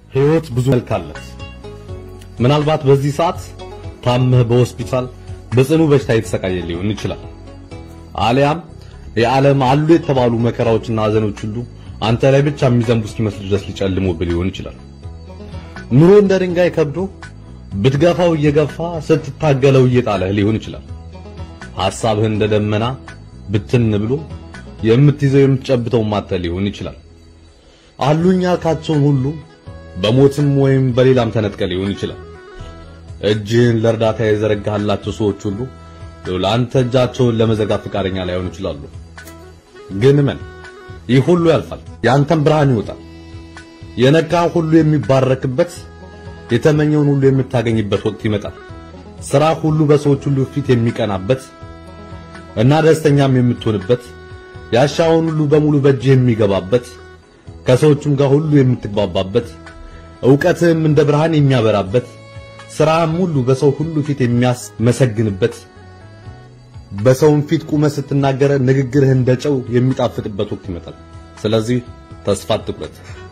ህይወት ብዙ መልክ አላት። ምናልባት በዚህ ሰዓት ታመህ በሆስፒታል በጽኑ በሽታ የተሰቃየ ሊሆን ይችላል። አሊያም የዓለም አሉ የተባሉ መከራዎችና ሐዘኖች ሁሉ አንተ ላይ ብቻ የሚዘንቡ እስኪመስል ድረስ ሊጨልሙብህ ሊሆን ይችላል። ኑሮ እንደ ድንጋይ ከብዶ ብትገፋው እየገፋ ስትታገለው እየጣለህ ሊሆን ይችላል። ሐሳብህ እንደ ደመና ብትን ብሎ የምትይዘው የምትጨብጠው ማተ ሊሆን ይችላል። አሉኛ ያልካቸውን ሁሉ በሞትም ወይም በሌላም ተነጥቀ ሊሆን ይችላል። እጅህን ለእርዳታ የዘረጋህላቸው ሰዎች ሁሉ ለአንተ እጃቸውን ለመዘርጋት ፈቃደኛ ላይሆኑ ይችላሉ። ግን ምን ይህ ሁሉ ያልፋል፣ ያንተም ብርሃን ይወጣል። የነካ ሁሉ የሚባረክበት የተመኘውን ሁሉ የምታገኝበት ወቅት ይመጣል። ስራ ሁሉ በሰዎች ሁሉ ፊት የሚቀናበት እና ደስተኛም የምትሆንበት፣ ያሻውን ሁሉ በሙሉ በእጅ የሚገባበት፣ ከሰዎችም ጋር ሁሉ የምትግባባበት፣ ዕውቀትም እንደ ብርሃን የሚያበራበት፣ ስራም ሁሉ በሰው ሁሉ ፊት የሚያስመሰግንበት፣ በሰውም ፊት ቁመህ ስትናገር ንግግርህ እንደ ጨው የሚጣፍጥበት ወቅት ይመጣል። ስለዚህ ተስፋ አትቁረጥ።